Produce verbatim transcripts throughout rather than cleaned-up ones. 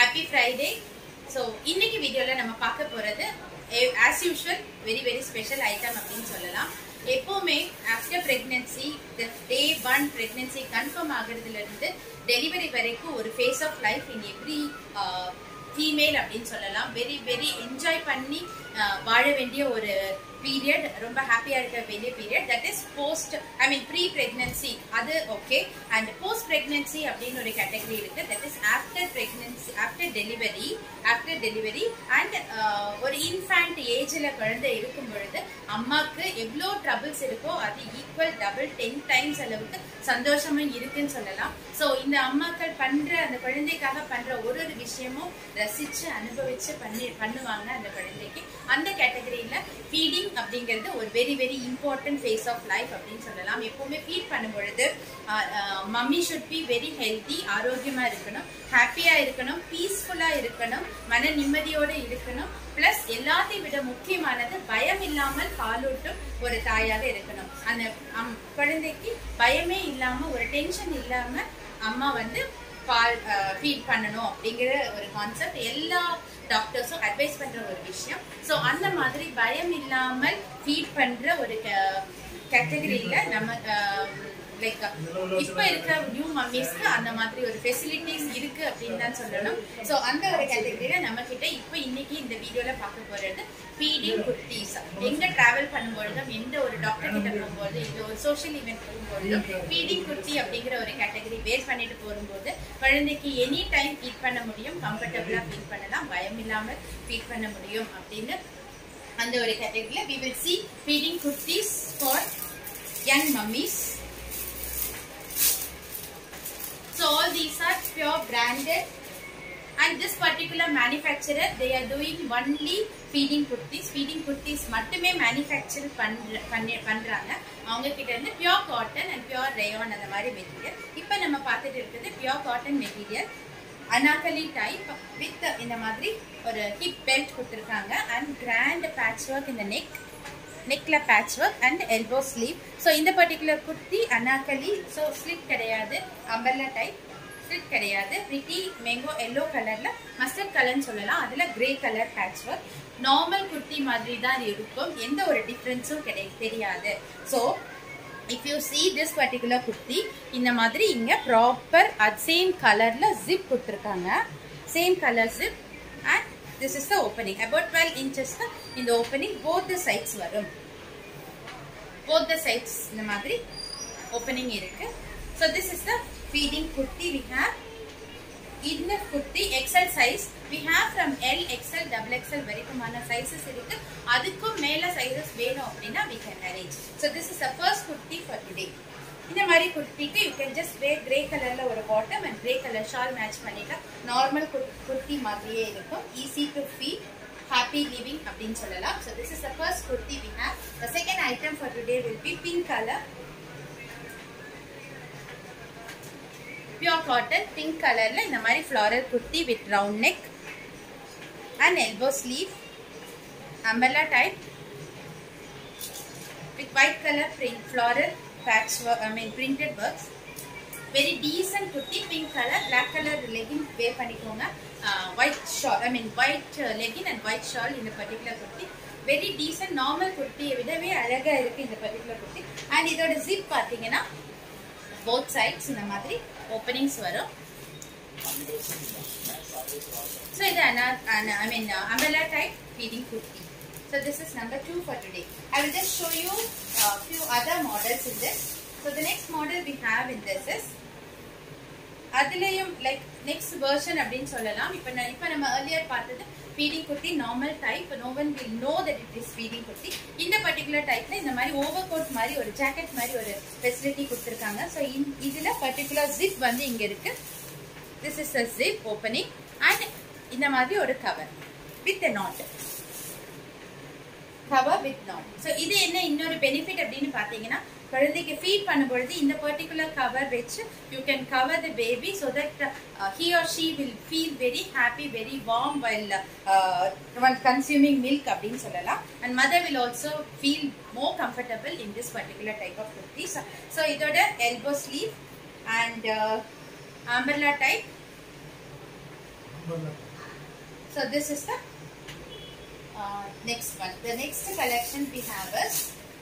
Happy Friday. So இன்னைக்கு வீடியோல நம்ம பார்க்க போறது as usual very very special item அப்படினு சொல்லலாம். எப்பவுமே after pregnancy the day one pregnancy confirm ஆகிறதுல இருந்து delivery வரைக்கும் ஒரு phase of life in every uh, female அப்படினு சொல்லலாம். very very enjoy பண்ணி வாழ வேண்டிய ஒரு period, ரொம்ப ஹாப்பியா இருக்க வேண்டிய period, that is post I mean pre pregnancy அது okay, and post pregnancy அப்படின ஒரு category இருக்கு, that is after pregnancy after delivery after delivery and uh, ஒரு infant ageல குழந்தை இருக்கும் பொழுது அம்மாக்கு எவ்ளோ troubles இருக்கோ அது equal double ten times அளவுக்கு சந்தோஷமும் இருக்குன்னு சொல்லலாம். சோ இந்த அம்மாக்கள் பண்ற அந்த குழந்தைக்காக பண்ற ஒரு ஒரு விஷயமும் ரசிச்சு அனுபவிச்சு பண்ணி பண்ணுவாங்க அந்த குழந்தைக்கு. அந்த கேட்டகரியில ஃபீடிங் அப்படிங்கிறது ஒரு very very important phase of life அப்படின்னு சொல்லலாம். எப்பவுமே ஃபீட் பண்ணும் பொழுது mummy should be very healthy, ஆரோக்கியமா இருக்கணும், ஹாப்பியா இருக்கணும், பீஸ்ஃபுல்லா இருக்கணும், மன நிம்மதியோட இருக்கணும். பிளஸ் எல்லாத்தையும் விட முக்கியமானது பயம் இல்லாமல் பாலூட்டும் ஒரு தாயாக இருக்கணும். அந்த குழந்தைக்கு பயமே இல்லாம ஒரு டென்ஷன் இல்லாம அம்மா வந்து பால் ஃபீட் பண்ணணும் அப்படிங்கிற ஒரு கான்செப்ட் எல்லா டாக்டர்ஸும் அட்வைஸ் பண்ற ஒரு விஷயம். ஸோ அந்த மாதிரி பயம் இல்லாமல் ஃபீட் பண்ற ஒரு கேட்டகரியில நம்ம லைக் இப்ப இருக்கிற நியூ மம்மிஸ்க்கு அந்த மாதிரி ஒரு ஃபெசிலிட்டிஸ் இருக்கு அப்படின்னு தான் சொல்லணும். ஸோ அந்த ஒரு கேட்டகரியில நம்ம கிட்ட இப்ப இன்னைக்கு இந்த வீடியோல பார்க்க போறது ஃபீடிங் குர்த்திஸ். எங்க டிராவல் பண்ணும்பொழுதும் எந்த ஒரு டாக்டர் கிட்ட போகும்போது இது ஒரு சோஷியல் ஈவென்ட் போகும்போதும் ஃபீடிங் குர்த்தி அப்படிங்கிற ஒரு கேட்டகரி வேர் பண்ணிட்டு போகும்போது குழந்தைக்கு எனி டைம் ஃபீட் பண்ண முடியும், கம்ஃபர்டபுளா ஃபீட் பண்ணலாம், பயம் இல்லாமல் ஃபீட் பண்ண முடியும் அப்படின்னு அந்த ஒரு கேட்டகரியில we will see feeding kurtis for young mummies. So all these are pure branded, and this particular manufacturer they are doing only feeding kurtis. feeding kurtis மட்டுமே manufacture பண்ற பண்றாங்க. அவங்க கிட்ட இருந்து pure cotton and pure rayon அந்த மாதிரி material. இப்போ நம்ம பார்த்துட்டு இருக்குது pure cotton material, anarkali type with இந்த மாதிரி ஒரு ஹிப் பெல்ட் கொடுத்துருக்காங்க அண்ட் கிராண்ட் பேட்ச் ஒர்க் இந்த நெக் நெக்ல patch work and elbow sleeve. So இந்த particular kurti anarkali, so slit கிடையாது, அம்பர்லா டைப், ஸ்லிட் கிடையாது, பிரிட்டி மேங்கோ எல்லோ கலர்ல மஸ்டர்ட் கலர்னு சொல்லலாம், அதுல grey colour patch work. Normal kurti மாதிரி தான் இருக்கும், எந்த ஒரு டிஃப்ரென்ஸும் கிடை தெரியாது. So if you see this particular kurti இந்த மாதிரி இங்க ப்ராப்பர் at same கலர்ல zip கொடுத்திருக்காங்க, same color zip, and this is the opening about twelve inches in the opening, both the sides வரும், both the sides இந்த மாதிரி opening இருக்கு. So this is the feeding kurti we have. In the kurti X L size we have from L, X L, double X L வரைக்குமான sizes இருக்கு. அதுக்கும் மேல sizes வேணும் அப்படினா we can arrange. So this is the first kurti for today. இந்த மாதிரி kurtiக்கு you can just wear grey colorல ஒரு bottom and grey color shawl match பண்ணிட்டா normal kurti மாதிரியே இருக்கும், easy to feed, happy living அப்படினு சொல்லலாம். So this is the first kurti we have. The second item for today will be pink color, pure cotton pink colorல இந்த மாதிரி floral kurti with round neck and elbow sleeve, umbrella type with white color print floral patch work, I mean printed works. Very decent kurti, pink color, black color legging wear பண்ணிக்கோங்க, white shawl, I mean white legging and white shawl in the particular kurti. Very decent normal kurti விடவே அழகா இருக்கு இந்த particular kurti. and இதோட zip பாத்தீங்கன்னா both sides இந்த மாதிரி openings வரும். So இது I mean uh, umbrella type feeding kurti. So this is number two for today. I will just show you a uh, few other models in this. So the next model we have in this is அதுலயும் like next version அப்படினு சொல்லலாம். இப்போ இப்போ நம்ம earlier பார்த்தது feeding kurti normal type, no one will know that it is feeding kurti. இந்த particular typeல இந்த மாதிரி overcoat மாதிரி ஒரு jacket மாதிரி ஒரு facility கொடுத்திருக்காங்க. So இதுல particular zip வந்து இங்க இருக்கு, this is a zip opening and இந்த மாதிரி ஒரு cover with a knot, cover with knot. So இது என்ன இன்னொரு benefit அப்படினு பாத்தீங்கன்னா குழந்தைக்கு ஃபீட் பண்ணும்போது இந்த particular cover வெச்சு you can cover the baby so that uh, he or she will feel very happy, very warm while uh, while consuming milk அப்படினு சொல்லலாம். and mother will also feel more comfortable in this particular type of kurti. so, so இதோட elbow sleeve and uh, umbrella type So this is the uh, next one. The next collection we have is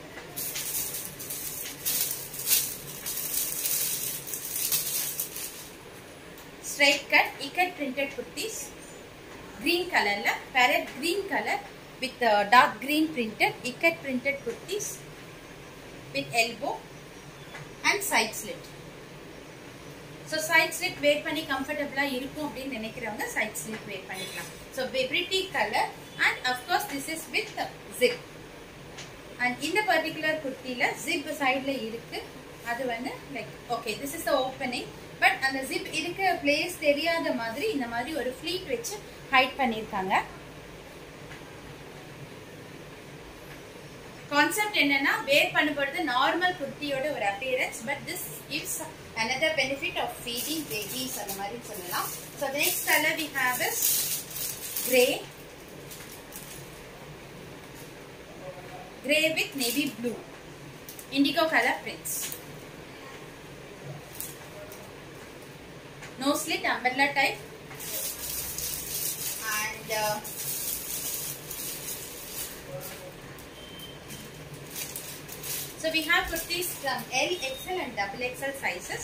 straight cut ikat printed kurtis, green color la, parrot green color with uh, dark green printed ikat printed kurtis with elbow and side slit. So side slit wear panni comfortable ah irukum appdi nenikravanga side slit wear pannikalam. So pretty color, and of course this is with zip. And in the particular kurti la zip side la irukku, adu vandu like okay, this is the opening, but and the zip irukka place theriyadha madri indha madri oru fleet vechu hide pannirukanga. Concept enna wear பண்ணும்போது normal kurtiயோட ஒரு appearance, but this gives another benefit of feeding babies அந்த மாதிரி சொல்லலாம். So the next color we have is grey, grey with navy blue, indigo color prints, no slit umbrella type, and uh, so we have kurtis from L, X L and double X L sizes.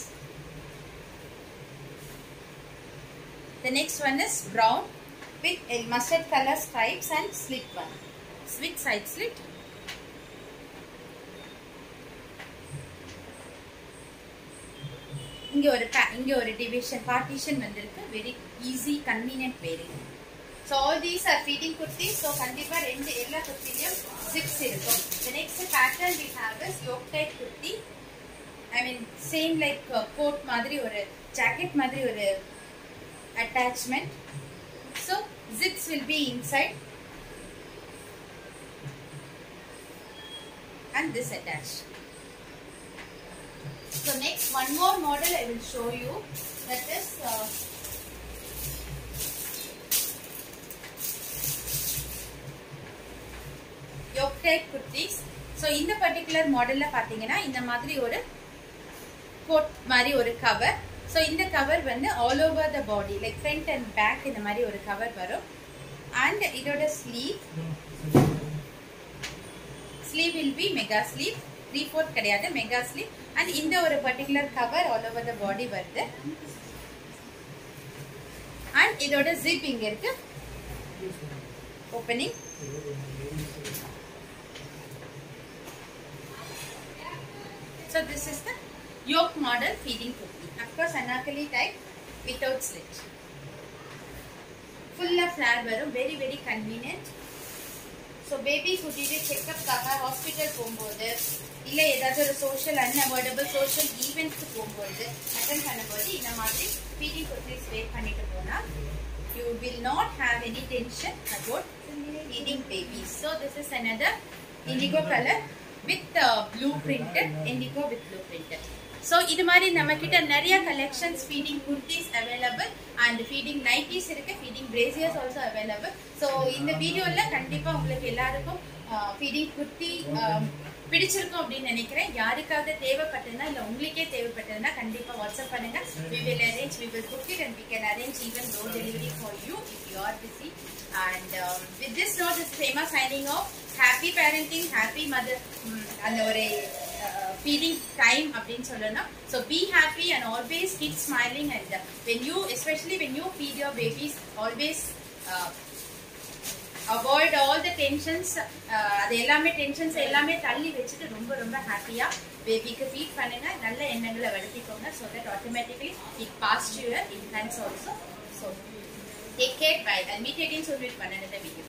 The next one is brown with mustard color stripes and slit one, with side slit. இங்க ஒரு இங்க ஒரு division partition வந்திருக்கு, very easy convenient wearing. So all these are feeding kurtis. So kandipa rendu ella kurtiliyum zips irukum. The next pattern we have is yoke tight kurti. I mean same like uh, coat madri or jacket madri or attachment. So zips will be inside and this attached. So next one more model I will show you, that is uh, yoke tight kurtis. So in the particular model la pathina indha madri oru coat mari oru cover. So in the cover vandu all over the body like front and back indha mari oru cover varum, and idoda sleeve sleeve will be mega sleeve, three fourth kadiyadhu, mega sleeve, and indha oru particular cover all over the body varudhu, and idoda zip inga irukku opening. So this is the yoke model feeding kurti. Of course anarkali type without slit. Full of flare varum, very very convenient. So baby kuttiye checkup kaga hospital pogumbodhu illa edha oru social unavoidable social events ku pogumbodhu attend பண்ணும்போது இந்த மாதிரி feeding kurtis wear பண்ணிட்டு போனா you will not have any tension about feeding babies. So this is another indigo color with uh, blue printed, indigo with blue printed. So idu mari namakita nariya collections feeding kurtis available and feeding nighties irukku, feeding braziers also available. So in the video la kandipa ungalku ellarukkum feeding kurti பிடிச்சிருக்கும் அப்படினு நினைக்கிறேன். யாருக்காவது தேவைப்பட்டதுனா இல்ல உங்களுக்கே தேவைப்பட்டதுனா கண்டிப்பா WhatsApp பண்ணுங்க. we will arrange, we will book it and we can arrange even door delivery for you if you are busy. And um, with this note, this is Prema signing off. Happy parenting, happy mother and ஒரு feeding time அப்படினு சொல்லணும். So be happy and always keep smiling, and uh, when you especially when you feed your babies, always uh, avoid all the tensions. அது எல்லாமே tensions எல்லாமே தள்ளி வச்சிட்டு ரொம்ப ரொம்ப ஹாப்பியா பேபிக்கு ஃபீட் பண்ணுங்க, நல்ல எண்ணங்களை வளர்த்திக்கோங்க. so that automatically it pass to your infants also. So take care, bye. I'll meet again soon with another video.